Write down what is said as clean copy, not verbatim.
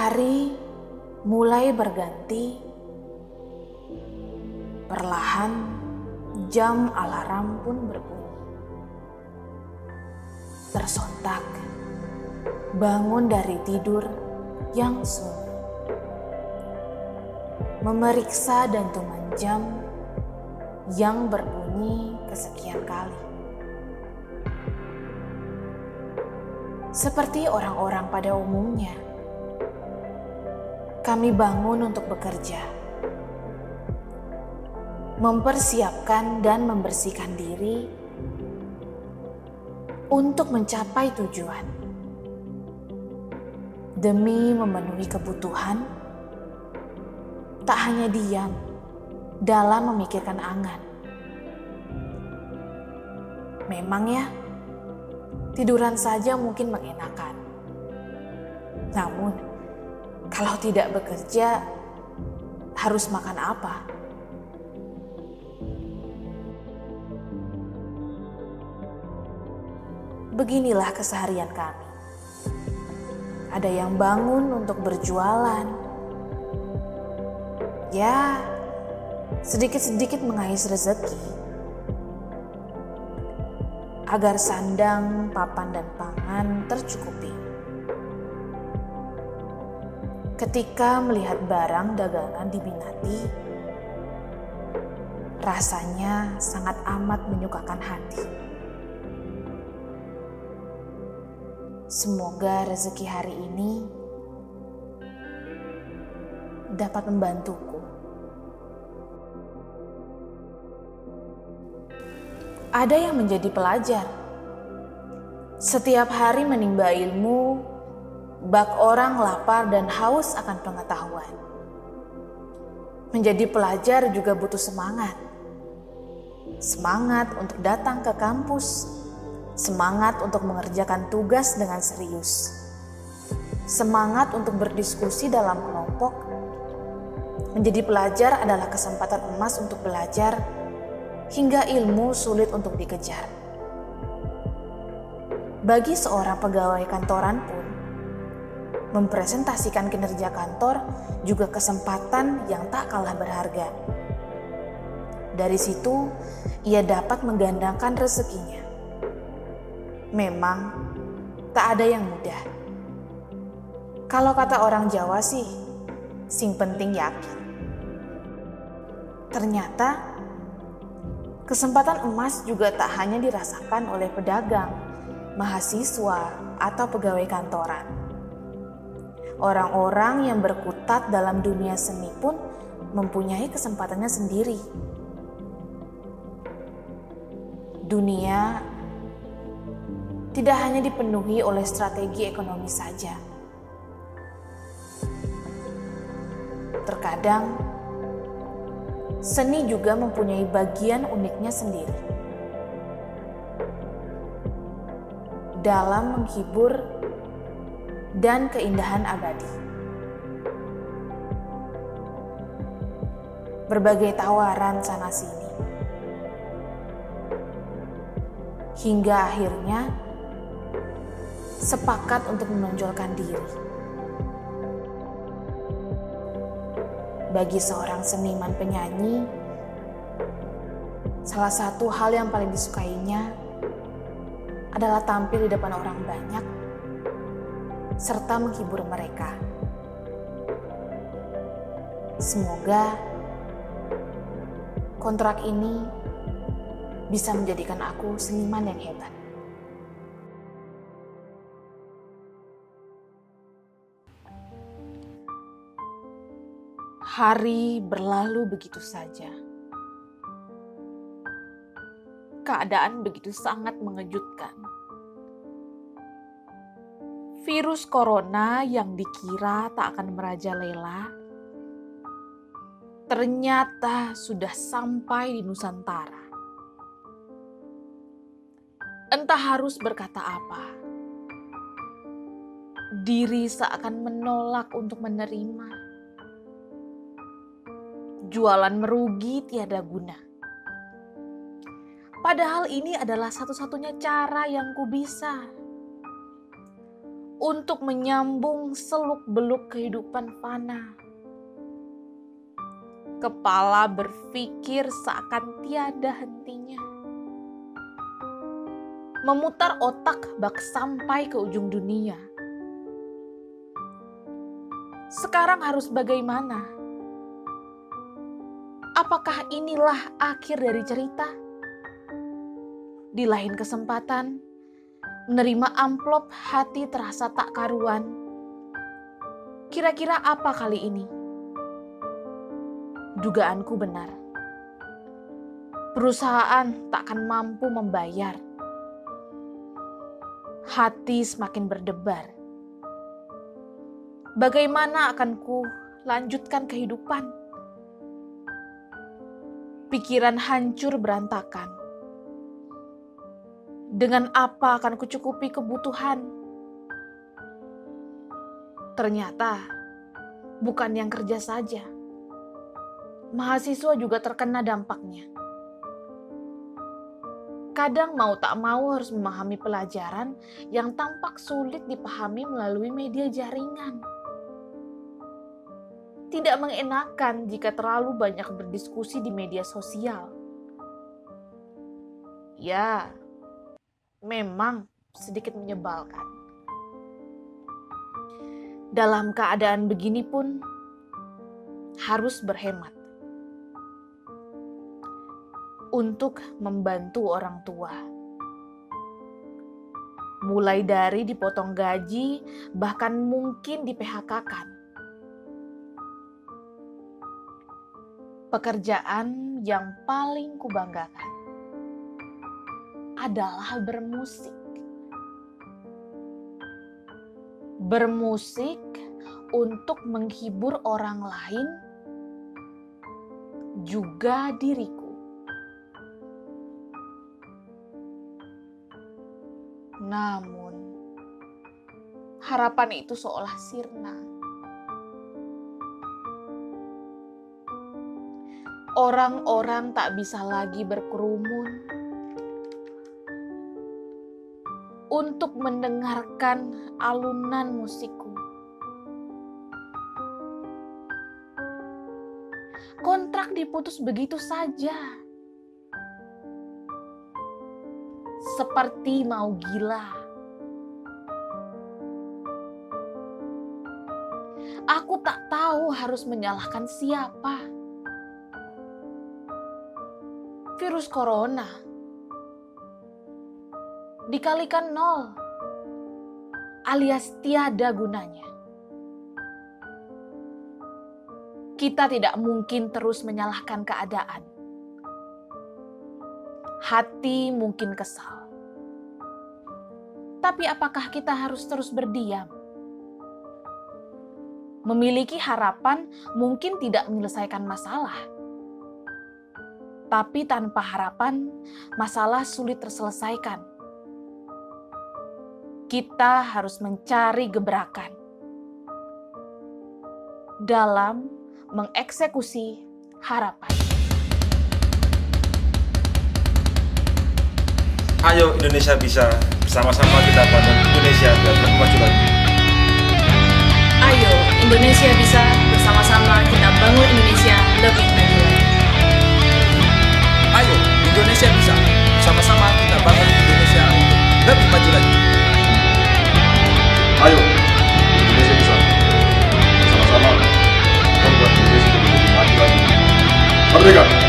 Hari mulai berganti, perlahan jam alarm pun berbunyi. Tersontak bangun dari tidur yang sunyi, memeriksa dentuman jam yang berbunyi kesekian kali. Seperti orang-orang pada umumnya, kami bangun untuk bekerja, mempersiapkan dan membersihkan diri untuk mencapai tujuan, demi memenuhi kebutuhan, tak hanya diam dalam memikirkan angan. Memang ya, tiduran saja mungkin mengenakan. Namun, kalau tidak bekerja, harus makan apa? Beginilah keseharian kami. Ada yang bangun untuk berjualan. Ya, sedikit-sedikit mengais rezeki, agar sandang, papan, dan pangan tercukupi. Ketika melihat barang dagangan diminati, rasanya sangat amat menyukakan hati. Semoga rezeki hari ini dapat membantuku. Ada yang menjadi pelajar. Setiap hari menimba ilmu, bak orang lapar dan haus akan pengetahuan. Menjadi pelajar juga butuh semangat. Semangat untuk datang ke kampus, semangat untuk mengerjakan tugas dengan serius, semangat untuk berdiskusi dalam kelompok. Menjadi pelajar adalah kesempatan emas untuk belajar, hingga ilmu sulit untuk dikejar. Bagi seorang pegawai kantoran pun, mempresentasikan kinerja kantor juga kesempatan yang tak kalah berharga. Dari situ, ia dapat menggandakan rezekinya. Memang, tak ada yang mudah. Kalau kata orang Jawa sih, sing penting yakin. Ternyata, kesempatan emas juga tak hanya dirasakan oleh pedagang, mahasiswa, atau pegawai kantoran. Orang-orang yang berkutat dalam dunia seni pun mempunyai kesempatannya sendiri. Dunia tidak hanya dipenuhi oleh strategi ekonomi saja. Terkadang, seni juga mempunyai bagian uniknya sendiri dalam menghibur dan keindahan abadi. Berbagai tawaran sana-sini, hingga akhirnya sepakat untuk menonjolkan diri. Bagi seorang seniman penyanyi, salah satu hal yang paling disukainya adalah tampil di depan orang banyak serta menghibur mereka. Semoga kontrak ini bisa menjadikan aku seniman yang hebat. Hari berlalu begitu saja. Keadaan begitu sangat mengejutkan. Virus corona yang dikira tak akan merajalela, ternyata sudah sampai di Nusantara. Entah harus berkata apa. Diri seakan menolak untuk menerima. Jualan merugi tiada guna. Padahal ini adalah satu-satunya cara yang ku bisa untuk menyambung seluk-beluk kehidupan fana. Kepala berpikir seakan tiada hentinya. Memutar otak bak sampai ke ujung dunia. Sekarang harus bagaimana? Apakah inilah akhir dari cerita? Di lain kesempatan, menerima amplop hati terasa tak karuan. Kira-kira apa kali ini? Dugaanku benar. Perusahaan takkan mampu membayar. Hati semakin berdebar. Bagaimana akan ku lanjutkan kehidupan? Pikiran hancur berantakan. Dengan apa akan kucukupi kebutuhan? Ternyata bukan yang kerja saja. Mahasiswa juga terkena dampaknya. Kadang mau tak mau harus memahami pelajaran yang tampak sulit dipahami melalui media jaringan. Tidak mengenakan jika terlalu banyak berdiskusi di media sosial. Ya, memang sedikit menyebalkan. Dalam keadaan begini pun harus berhemat untuk membantu orang tua. Mulai dari dipotong gaji, bahkan mungkin di-PHK-kan. Pekerjaan yang paling kubanggakan adalah bermusik. Bermusik untuk menghibur orang lain, juga diriku. Namun, harapan itu seolah sirna. Orang-orang tak bisa lagi berkerumun untuk mendengarkan alunan musikku. Kontrak diputus begitu saja. Seperti mau gila. Aku tak tahu harus menyalahkan siapa. Virus corona dikalikan 0 alias tiada gunanya. Kita tidak mungkin terus menyalahkan keadaan. Hati mungkin kesal. Tapi apakah kita harus terus berdiam? Memiliki harapan mungkin tidak menyelesaikan masalah. Tapi tanpa harapan, masalah sulit terselesaikan. Kita harus mencari gebrakan dalam mengeksekusi harapan. Ayo Indonesia bisa, bersama-sama kita bangun Indonesia biar lebih maju lagi. Ayo Indonesia bisa, bersama-sama kita bangun Indonesia lebih maju lagi. Ayo Indonesia bisa, bersama-sama kita bangun Indonesia lebih maju lagi. Ayo Indonesia bisa, bersama-sama kita membuat Indonesia lebih maju lagi. Merdeka!